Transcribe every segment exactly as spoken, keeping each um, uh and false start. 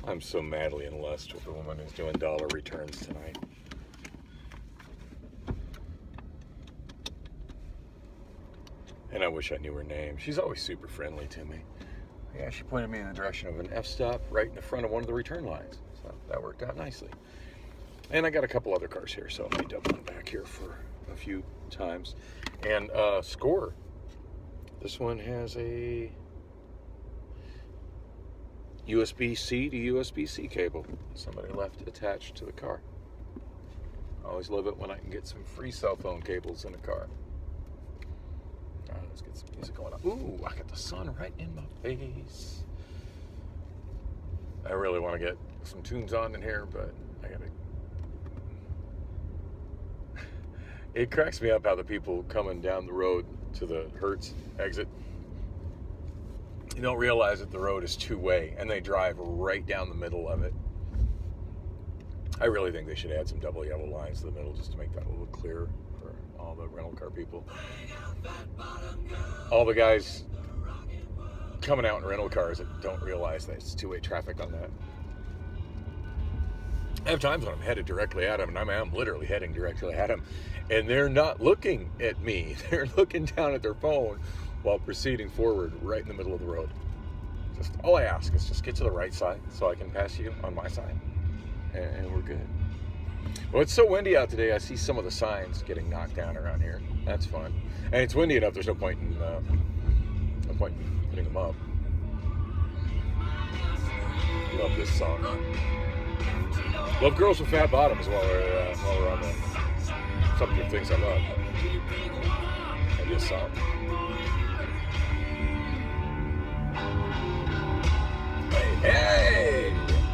I'm so madly in lust with the woman who's doing dollar returns tonight. And I wish I knew her name. She's always super friendly to me. Yeah, she pointed me in the direction of an F-stop right in the front of one of the return lines. So that worked out nicely. And I got a couple other cars here, so I'll be doubling back here for a few times. And uh, score. This one has a U S B C to U S B C cable. Somebody left attached to the car. I always love it when I can get some free cell phone cables in a car. All right, let's get some music going on. Ooh, I got the sun right in my face. I really want to get some tunes on in here, but I gotta. It cracks me up how the people coming down the road to the Hertz exit, you don't realize that the road is two-way, and they drive right down the middle of it. I really think they should add some double yellow lines to the middle just to make that a little clearer for all the rental car people. All the guys coming out in rental cars that don't realize that it's two-way traffic on that. I have times when I'm headed directly at them, and I'm, I'm literally heading directly at them, and they're not looking at me. They're looking down at their phone while proceeding forward right in the middle of the road. Just all I ask is just get to the right side so I can pass you on my side, and, and we're good. Well, it's so windy out today. I see some of the signs getting knocked down around here. That's fun, and it's windy enough. There's no point in uh, no point in putting them up. Love this song. Love Girls with Fat Bottoms while we're uh, while we're on the subject of things I love. And this song. Hey, hey!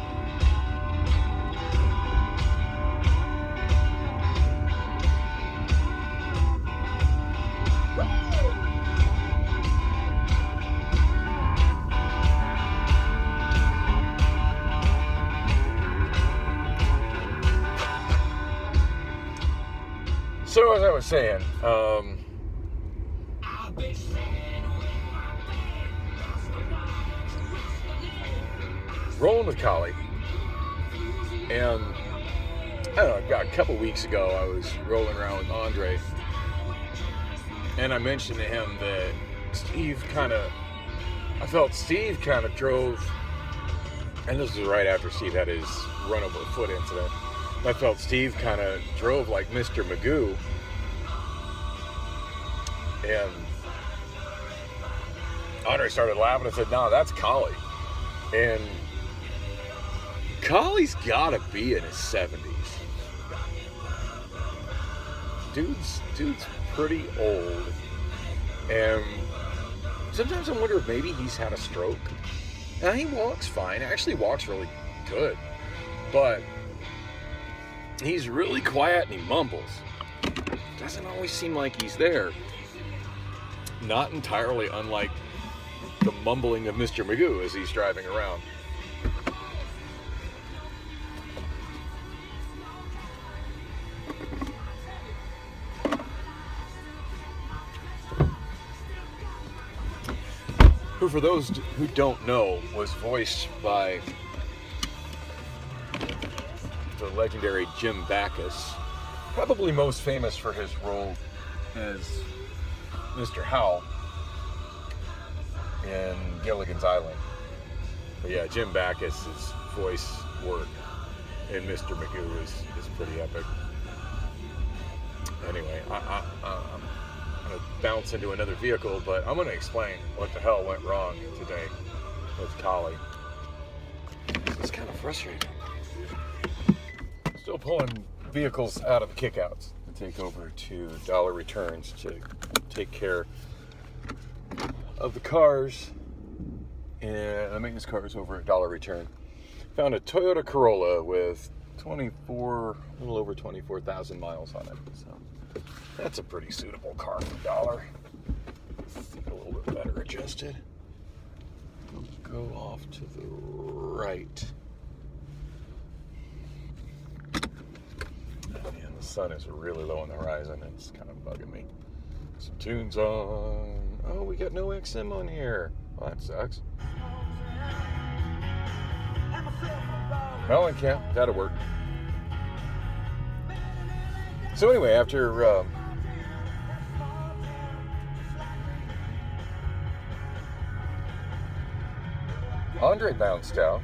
So as I was saying, um, rolling with Collie, and I don't know, about a couple weeks ago I was rolling around with Andre, and I mentioned to him that Steve kind of, I felt Steve kind of drove, and this was right after Steve had his run over foot incident. I felt Steve kind of drove like Mister Magoo, and Andre started laughing and said, "No, that's Collie." And Collie's gotta be in his seventies. Dude's dude's pretty old, and sometimes I wonder if maybe he's had a stroke. Now he walks fine, actually walks really good, but he's really quiet and he mumbles. Doesn't always seem like he's there. Not entirely unlike the mumbling of Mister Magoo as he's driving around. Who, for those who don't know, was voiced by the legendary Jim Backus, probably most famous for his role as Mister Howell in Gilligan's Island. But yeah, Jim Backus's voice work in Mister Magoo is, is pretty epic. Anyway, I, I, I'm going to bounce into another vehicle, but I'm going to explain what the hell went wrong today with Collie. It's kind of frustrating. Still pulling vehicles out of the kickouts to take over to Dollar Returns to take care of the cars and the maintenance cars over at Dollar Return. Found a Toyota Corolla with twenty-four, a little over twenty-four thousand miles on it. So that's a pretty suitable car for Dollar. A little bit better adjusted. Go off to the right. Man, the sun is really low on the horizon. It's kind of bugging me. Some tunes on. Oh, we got no X M on here. Well, that sucks. Mellencamp, that'll work. So anyway, after um, Andre bounced out,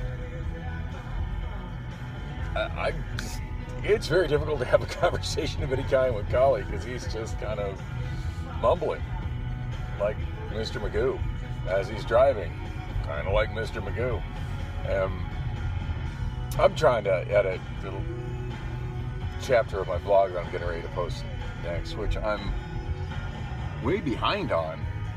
I, I just, it's very difficult to have a conversation of any kind with Collie because he's just kind of mumbling like Mister Magoo as he's driving, kind of like Mister Magoo. Um, I'm trying to edit a little chapter of my vlog that I'm getting ready to post next, which I'm way behind on.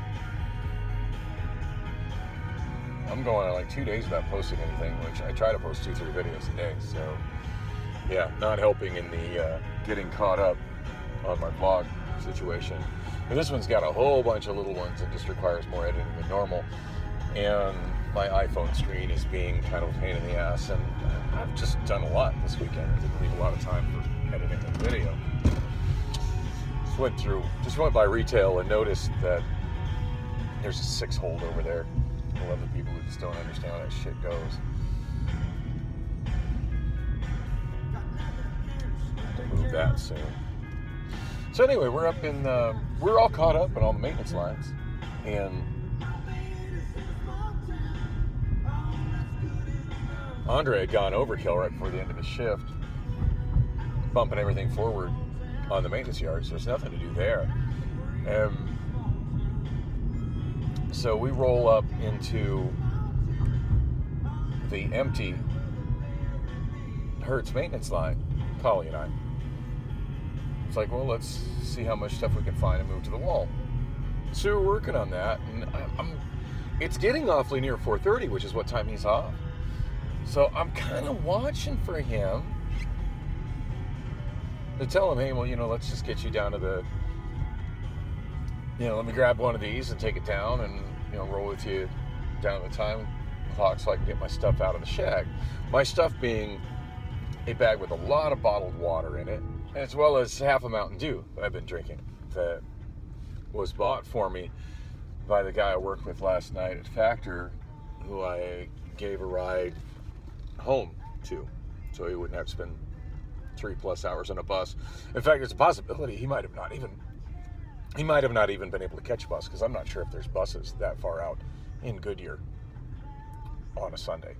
I'm going on like two days without posting anything, which I try to post two, three videos a day. So, yeah, not helping in the uh, getting caught up on my vlog situation. But this one's got a whole bunch of little ones and just requires more editing than normal. And my iPhone screen is being kind of a pain in the ass. And I've just done a lot this weekend. I didn't leave a lot of time for editing the video. Just went through, just went by retail and noticed that there's a six hold over there. I love the people who just don't understand how that shit goes. To move that soon. So anyway, we're up in, uh, we're all caught up on all the maintenance lines, and Andre had gone overkill right before the end of his shift, bumping everything forward on the maintenance yard, so there's nothing to do there. Um, so we roll up into the empty Hertz maintenance line, Collie and I. It's like, well, let's see how much stuff we can find and move to the wall. So we're working on that, and I'm, it's getting awfully near four thirty, which is what time he's off. So I'm kind of watching for him to tell him, hey, well, you know, let's just get you down to the, you know, let me grab one of these and take it down and, you know, roll with you down to the time clock so I can get my stuff out of the shag. My stuff being a bag with a lot of bottled water in it, as well as half a Mountain Dew that I've been drinking that was bought for me by the guy I worked with last night at Factor, who I gave a ride home to, so he wouldn't have to spend three plus hours on a bus. In fact, there's a possibility he might have not even he might have not even been able to catch a bus, because I'm not sure if there's buses that far out in Goodyear on a Sunday.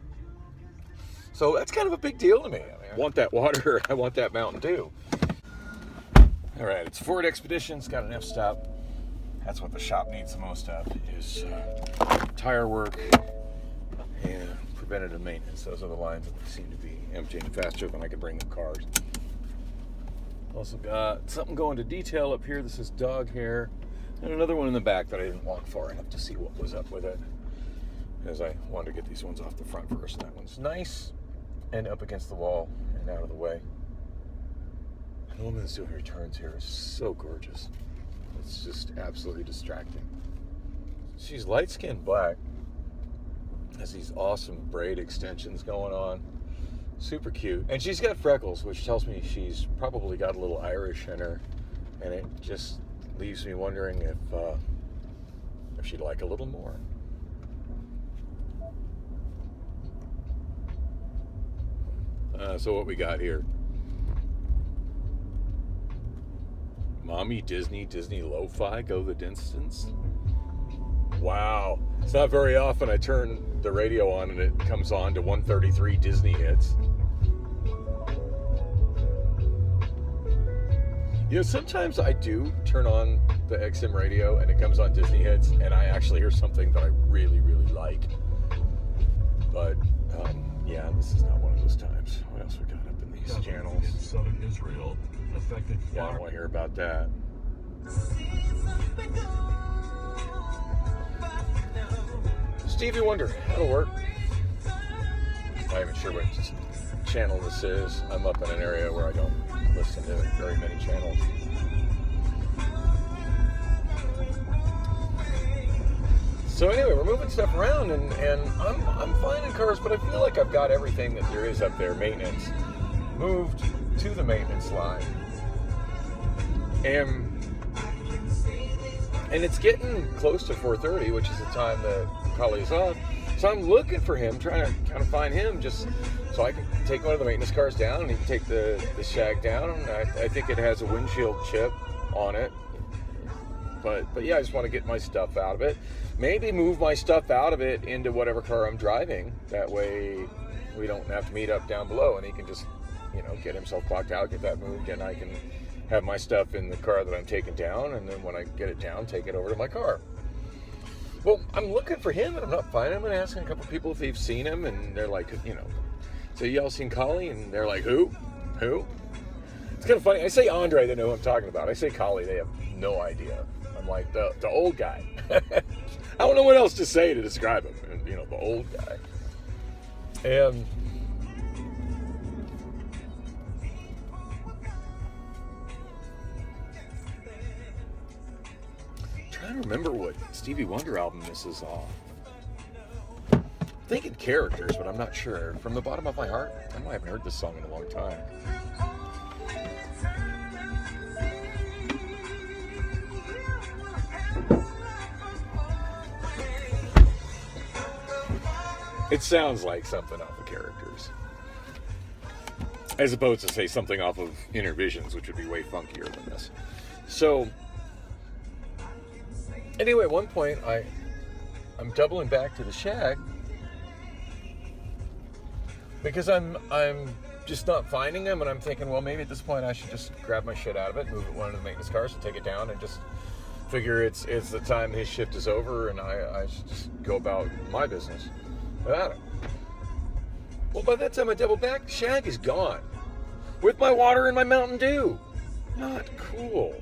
So that's kind of a big deal to me. I mean, I want that water, I want that Mountain Dew. All right, it's Ford Expedition, it's got an F-stop. That's what the shop needs the most of, is uh, tire work and preventative maintenance. Those are the lines that seem to be emptying faster than I could bring the cars. Also got something going to detail up here. This is dog hair. And another one in the back that I didn't walk far enough to see what was up with it, as I wanted to get these ones off the front first. That one's nice and up against the wall and out of the way. And the woman that's doing returns here is so gorgeous. It's just absolutely distracting. She's light-skinned black, has these awesome braid extensions going on. Super cute. And she's got freckles, which tells me she's probably got a little Irish in her. And it just leaves me wondering if, uh, if she'd like a little more. Uh, so what we got here? Mommy Disney, Disney Lo-Fi, go the distance. Wow. It's not very often I turn the radio on and it comes on to one thirty-three Disney hits. You know, sometimes I do turn on the X M radio and it comes on Disney hits and I actually hear something that I really, really like. But, um, yeah, this is not one of those times. What else we got up in these channels? In southern Israel affected Yeah, I don't want to hear about that. Stevie Wonder, that'll work. I'm not even sure what channel this is. I'm up in an area where I don't listen to very many channels. So anyway, we're moving stuff around, and, and I'm, I'm finding cars, but I feel like I've got everything that there is up there, maintenance, moved to the maintenance line. And, and it's getting close to four thirty, which is the time that Collie's off. So I'm looking for him, trying to kind of find him, just so I can take one of the maintenance cars down, and he can take the, the shag down. I, I think it has a windshield chip on it. But, but yeah, I just want to get my stuff out of it. Maybe move my stuff out of it into whatever car I'm driving. That way we don't have to meet up down below, and he can just, you know, get himself clocked out, get that moved, and I can have my stuff in the car that I'm taking down, and then when I get it down, take it over to my car. Well, I'm looking for him, and I'm not finding him, and asking a couple people if they've seen him, and they're like, you know, so y'all seen Collie? And they're like, who? Who? It's kind of funny. I say Andre, they know who I'm talking about. I say Collie, they have no idea. I'm like, the, the old guy. I don't know what else to say to describe him. You know, the old guy. And I'm trying to remember what Stevie Wonder album this is off. I'm thinking Characters, but I'm not sure. From the bottom of my heart, I know I haven't heard this song in a long time. It sounds like something off of Characters, as opposed to, say, something off of Inner Visions, which would be way funkier than this. So, anyway, at one point, I, I'm doubling back to the shag because I'm I'm just not finding him, and I'm thinking, well, maybe at this point I should just grab my shit out of it, move it one of the maintenance cars, and take it down, and just figure it's it's the time his shift is over, and I, I should just go about my business without it. Well, by that time I double back, the shag is gone. With my water and my Mountain Dew. Not cool.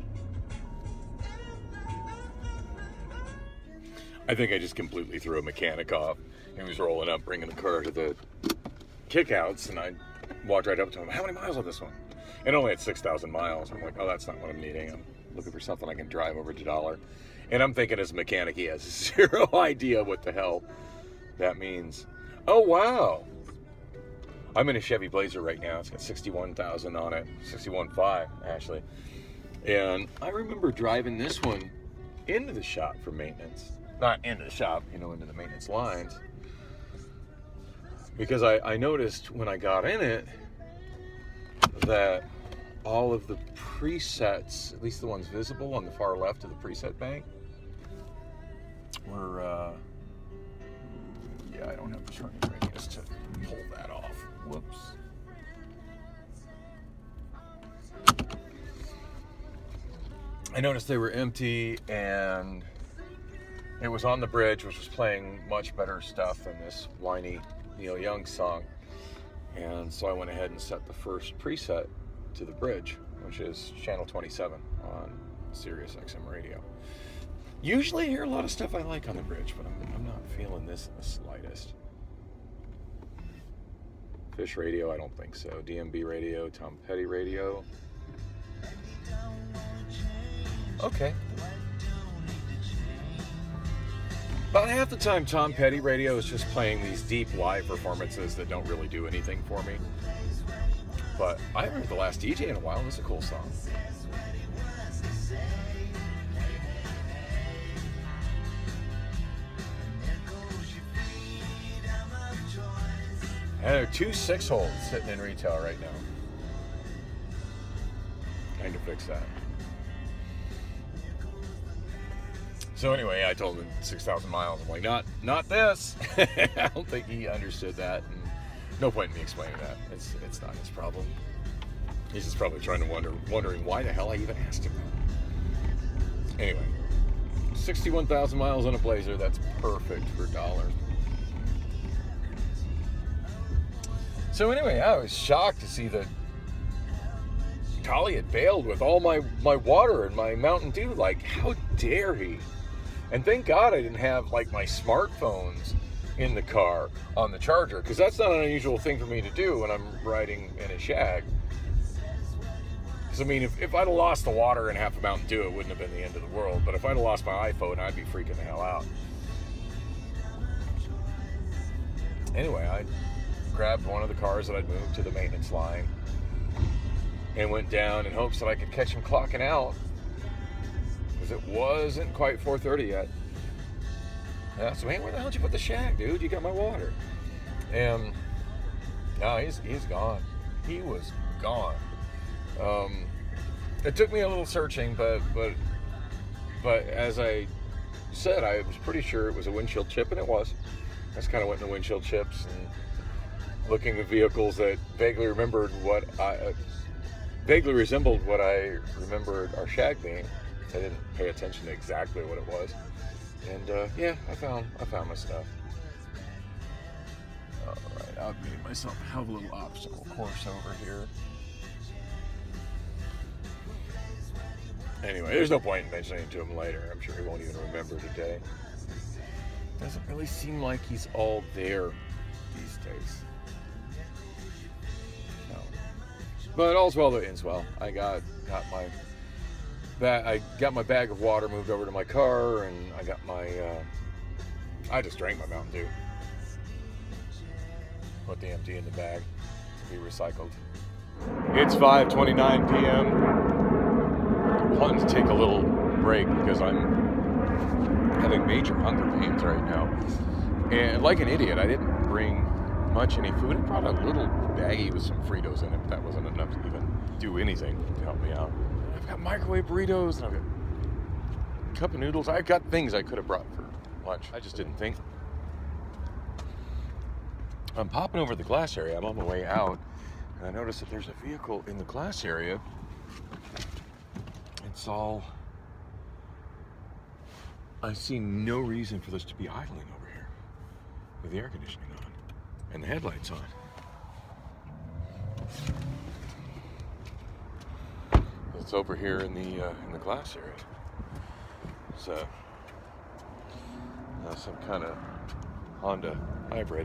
I think I just completely threw a mechanic off. He was rolling up, bringing the car to the kickouts, and I walked right up to him. How many miles on this one? And only at six thousand miles. I'm like, oh, that's not what I'm needing. I'm looking for something I can drive over to Dollar. And I'm thinking as a mechanic, he has zero idea what the hell that means. Oh, wow. I'm in a Chevy Blazer right now. It's got sixty-one thousand on it. sixty-one point five, actually. And I remember driving this one into the shop for maintenance. Not into the shop, you know, into the maintenance lines. Because I, I noticed when I got in it that all of the presets, at least the ones visible on the far left of the preset bank, were, uh, yeah, I don't have the shortening radius to pull that off. Whoops. I noticed they were empty, and it was on the bridge, which was playing much better stuff than this whiny Neil Young song. And so I went ahead and set the first preset to the bridge, which is channel twenty-seven on Sirius X M radio. Usually I hear a lot of stuff I like on the bridge, but I'm, I'm not feeling this in the slightest. Fish radio, I don't think so. D M B radio, Tom Petty radio. Okay. About half the time, Tom Petty radio is just playing these deep live performances that don't really do anything for me. But I haven't heard The Last D J in a while. It's a cool song. And there are two six holds sitting in retail right now. I need to fix that. So anyway, I told him six thousand miles. I'm like, not, not this. I don't think he understood that. And no point in me explaining that. It's, it's not his problem. He's just probably trying to wonder, wondering why the hell I even asked him. Anyway, sixty-one thousand miles on a Blazer. That's perfect for dollars. So anyway, I was shocked to see that Collie had bailed with all my, my water and my Mountain Dew. Like, how dare he? And thank God I didn't have, like, my smartphones in the car on the charger, because that's not an unusual thing for me to do when I'm riding in a shag. Because, I mean, if, if I'd have lost the water and half a Mountain Dew, it wouldn't have been the end of the world. But if I'd have lost my iPhone, I'd be freaking the hell out. Anyway, I grabbed one of the cars that I'd moved to the maintenance line and went down in hopes that I could catch him clocking out, because it wasn't quite four thirty yet. And I said, man, where the hell did you put the shack, dude? You got my water. And no, he's he's gone. He was gone. Um, it took me a little searching, but but but as I said, I was pretty sure it was a windshield chip, and it was. I just kind of went into windshield chips and looking at vehicles that vaguely remembered what I uh, vaguely resembled what I remembered our shag being. I didn't pay attention to exactly what it was, and uh, yeah, I found I found my stuff. All right, I've made myself have a little obstacle course over here. Anyway, there's no point in mentioning it to him later. I'm sure he won't even remember today. Doesn't really seem like he's all there these days. No. But all's well that ends well. I got got my ba- I got my bag of water moved over to my car, and I got my uh, I just drank my Mountain Dew. Put the empty in the bag to be recycled. It's five twenty-nine p m I'm planning to take a little break because I'm having major hunger pains right now. And like an idiot, I didn't bring much any food. I brought a little baggie with some Fritos in it, but that wasn't enough to even do anything to help me out. I've got microwave burritos, and I've got a cup of noodles. I've got things I could have brought for lunch. I just didn't think. I'm popping over the glass area. I'm on my way out, and I noticed that there's a vehicle in the glass area. It's all... I see no reason for this to be idling over here with the air conditioning on and the headlights on. It's over here in the uh, in the glass area. So uh, some kind of Honda hybrid.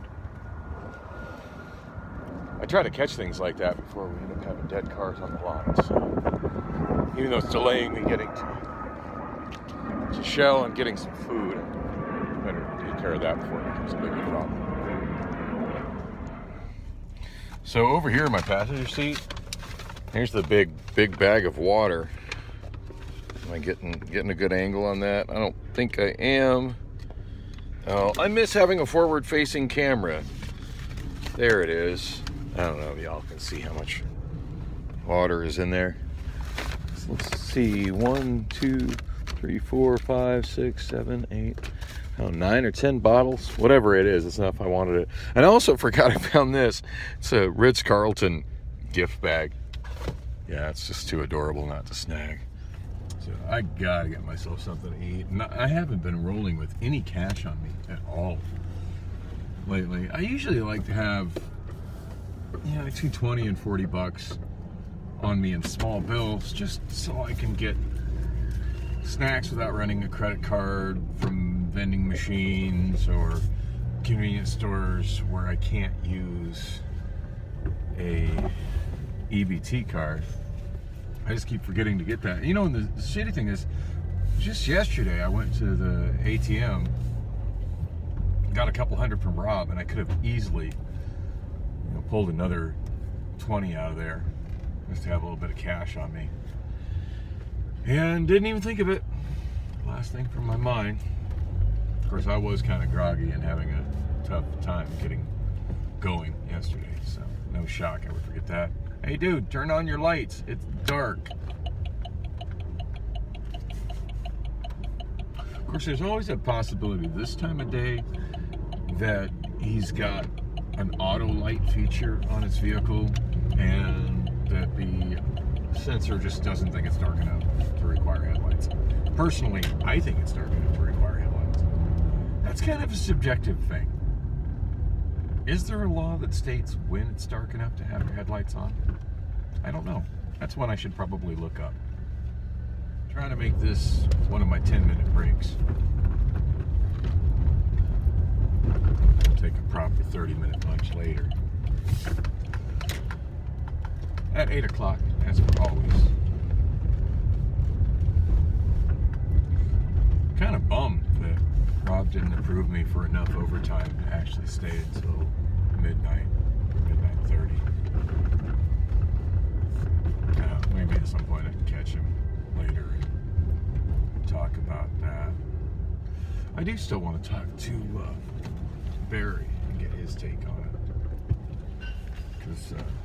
I try to catch things like that before we end up having dead cars on the lot. So even though it's delaying me getting to to Shell and getting some food, I better take care of that before it becomes a bigger problem. So over here in my passenger seat, here's the big, big bag of water. Am I getting getting a good angle on that? I don't think I am. Oh, I miss having a forward-facing camera. There it is. I don't know if y'all can see how much water is in there. So let's see, one, two, three, four, five, six, seven, eight, oh, nine or ten bottles, whatever it is. It's enough. I wanted it. And I also forgot I found this. It's a Ritz-Carlton gift bag. Yeah, it's just too adorable not to snag. So I gotta get myself something to eat. And I haven't been rolling with any cash on me at all lately. I usually like to have, you know, two twenty and forty bucks on me in small bills, just so I can get snacks without running a credit card from vending machines or convenience stores where I can't use a E B T card. I just keep forgetting to get that. You know, and the, the shitty thing is, just yesterday I went to the A T M, got a couple hundred from Rob, and I could have easily, you know, pulled another twenty out of there just to have a little bit of cash on me. And didn't even think of it. Last thing from my mind. Of course, I was kind of groggy and having a tough time getting going yesterday, so no shock I would forget that. Hey dude, turn on your lights. It's dark. Of course, there's always a possibility this time of day that he's got an auto light feature on his vehicle and that the sensor just doesn't think it's dark enough to require headlights. Personally, I think it's dark enough to require headlights. That's kind of a subjective thing. Is there a law that states when it's dark enough to have your headlights on? I don't know. That's one I should probably look up. I'm trying to make this one of my ten minute breaks. I'll take a proper thirty minute lunch later. At eight o'clock, as per always. Kind of bummed that Rob didn't approve me for enough overtime to actually stay until midnight, midnight thirty. Uh, maybe at some point I can catch him later and talk about that. I I do still want to talk to uh, Barry and get his take on it. Because uh,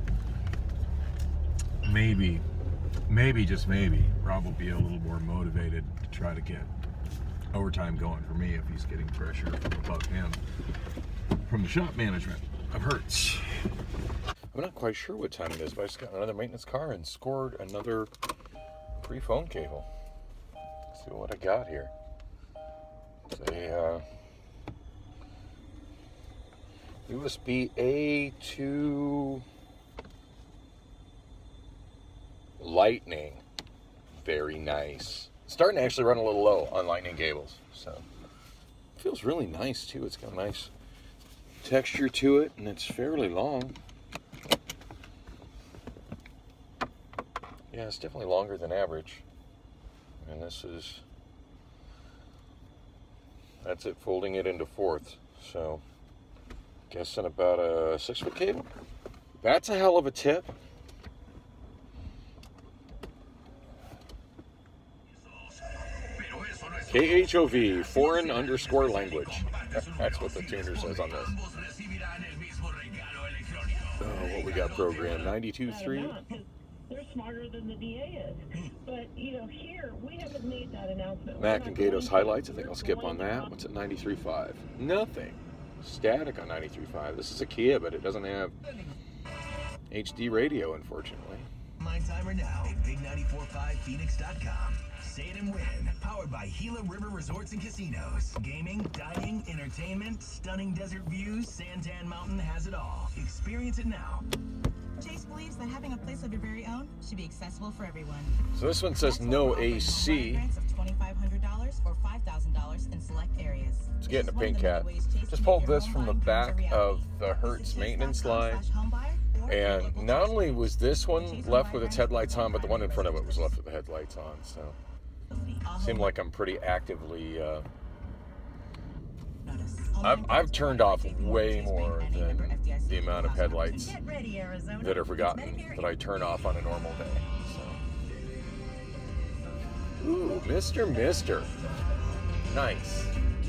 maybe, maybe, just maybe, Rob will be a little more motivated to try to get overtime going for me if he's getting pressure from above him, from the shop management of Hertz. I'm not quite sure what time it is, but I just got another maintenance car and scored another free phone cable. Let's see what I got here. It's a uh, U S B A to Lightning. Very nice. Starting to actually run a little low on Lightning cables, so it feels really nice too. It's got a nice texture to it, and it's fairly long. Yeah, it's definitely longer than average. And this is, that's it, folding it into fourths. So, guessing about a six foot cable. That's a hell of a tip. K H O V, foreign underscore language. That's what the tuner says on this. Oh, what we got programmed, ninety-two point three. They're smarter than the D A is. But, you know, here, we haven't made that announcement. Mac and Gatos highlights, I think I'll skip on that. What's at ninety-three point five? Nothing. Static on ninety-three point five. This is a Kia, but it doesn't have H D radio, unfortunately. My timer now, big ninety-four point five phoenix dot com. Say it and win. Powered by Gila River Resorts and Casinos. Gaming, dining, entertainment, stunning desert views, Santan Mountain has it all. Experience it now. Chase believes that having a place of your very own should be accessible for everyone. So this one says no A C. Of twenty-five hundred dollars or five thousand dollars in select areas. It's getting a pink cat. Just pulled this from the back of the Hertz maintenance line. And not only was this one left with its headlights on, but the one in front of it was left with the headlights on. So seemed like I'm pretty actively uh, I've, I've turned off way more than the amount of headlights that are forgotten that I turn off on a normal day. So. Ooh, Mister Mister. Nice.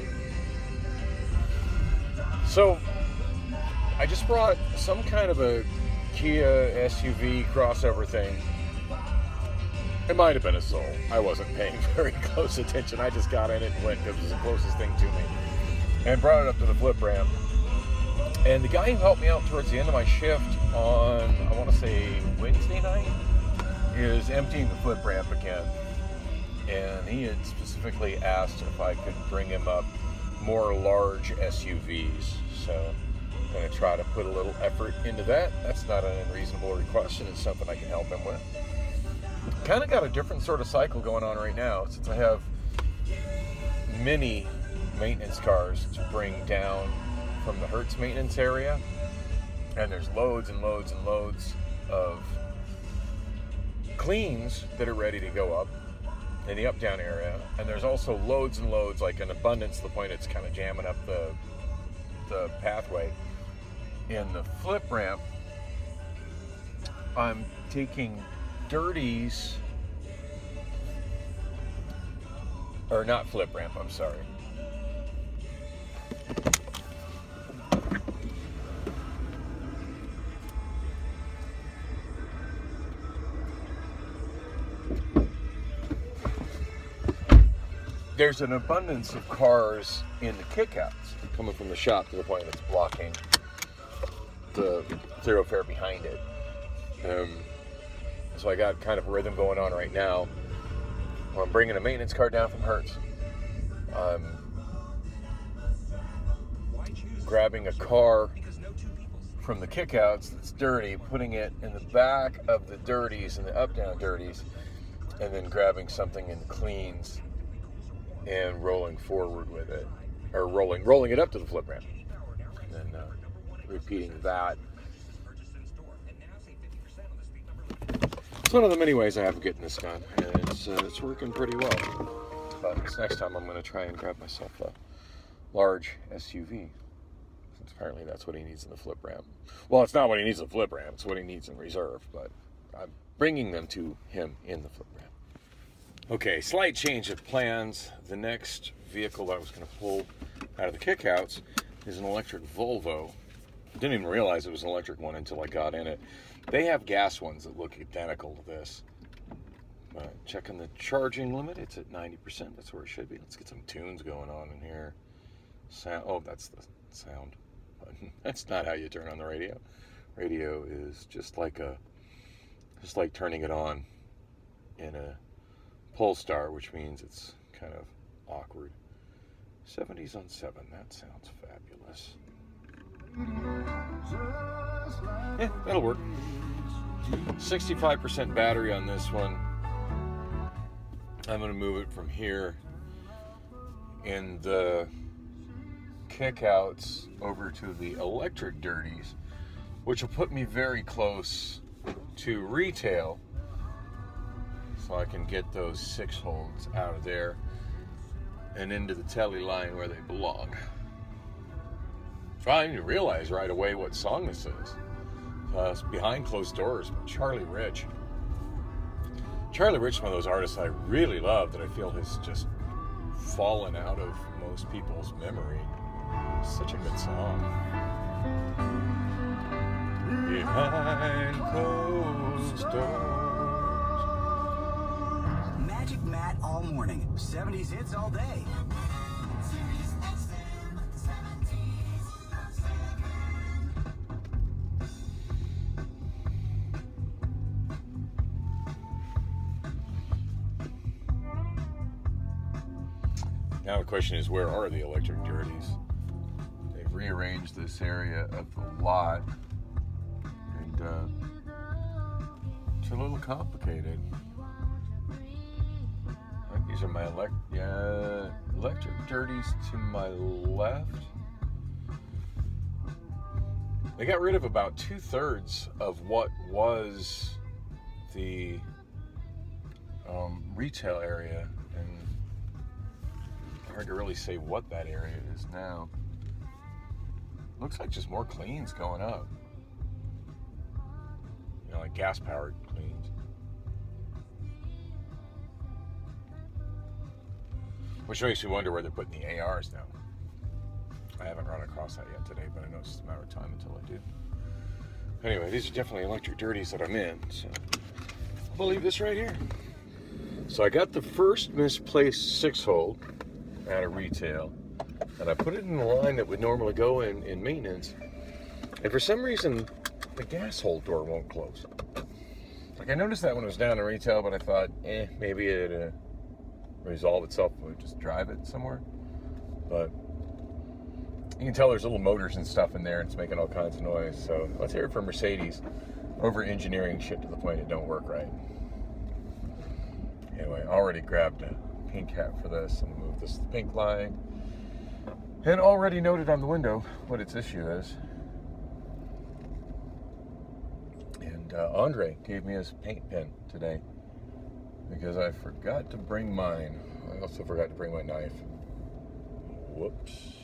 So, I just brought some kind of a Kia S U V crossover thing. It might have been a Soul. I wasn't paying very close attention. I just got in it and went. It was the closest thing to me. And brought it up to the flip ramp. And the guy who helped me out towards the end of my shift on, I want to say Wednesday night, is emptying the flip ramp again. And he had specifically asked if I could bring him up more large S U Vs. So I'm going to try to put a little effort into that. That's not an unreasonable request, and it's something I can help him with. Kind of got a different sort of cycle going on right now, since I have many maintenance cars to bring down from the Hertz maintenance area, and there's loads and loads and loads of cleans that are ready to go up in the up-down area, and there's also loads and loads, like an abundance to the point it's kind of jamming up the the pathway. In the flip ramp, I'm taking dirties, or not flip ramp, I'm sorry. There's an abundance of cars in the kickouts coming from the shop to the point that's blocking the thoroughfare behind it. Um, so I got kind of a rhythm going on right now. I'm bringing a maintenance car down from Hertz. I'm grabbing a car from the kickouts that's dirty, putting it in the back of the dirties and the up-down dirties, and then grabbing something in the cleans and rolling forward with it, or rolling rolling it up to the flip ramp, and then uh, repeating that. It's one of the many ways I have of getting this done, and it's uh, it's working pretty well. But this next time I'm going to try and grab myself a large S U V, since apparently that's what he needs in the flip ramp. Well, it's not what he needs in the flip ramp; it's what he needs in reserve. But I'm bringing them to him in the flip ramp. Okay, slight change of plans. The next vehicle that I was going to pull out of the kickouts is an electric Volvo. I didn't even realize it was an electric one until I got in it. They have gas ones that look identical to this. Uh, checking the charging limit, it's at ninety percent. That's where it should be. Let's get some tunes going on in here. Sound. Oh, that's the sound button. That's not how you turn on the radio. Radio is just like a, just like turning it on in a Polestar, which means it's kind of awkward. seventies on seven. That sounds fabulous. Yeah, that'll work. sixty-five percent battery on this one. I'm going to move it from here in the kickouts over to the electric dirties, which will put me very close to retail, so I can get those six holds out of there and into the telly line where they belong. So I didn't realize right away what song this is. Uh, it's Behind Closed Doors by Charlie Rich. Charlie Rich is one of those artists I really love that I feel has just fallen out of most people's memory. It's such a good song. Behind closed doors. Magic Matt all morning. seventies hits all day. Now the question is, where are the electric dirties? They've rearranged this area of the lot, and uh, it's a little complicated. I think these are my elect yeah, electric dirties to my left. They got rid of about two-thirds of what was the um, retail area, and hard to really say what that area is now. Looks like just more cleans going up. You know, like gas-powered cleans. Which makes me wonder where they're putting the A Rs now. I haven't run across that yet today, but I know it's just a matter of time until I do. Anyway, these are definitely electric dirties that I'm in, so I'll leave this right here. So I got the first misplaced six-hole out of retail, and I put it in the line that would normally go in in maintenance, and for some reason the gas hold door won't close. Like, I noticed that when it was down in retail, but I thought, eh, maybe it'd uh, resolve itself if we just drive it somewhere. But you can tell there's little motors and stuff in there, and it's making all kinds of noise. So let's hear it from Mercedes over engineering shit to the point it don't work right. Anyway, I already grabbed a pink hat for this. I'm gonna move this to the pink line, and already noted on the window what its issue is. And uh, Andre gave me his paint pen today because I forgot to bring mine. I also forgot to bring my knife. Whoops.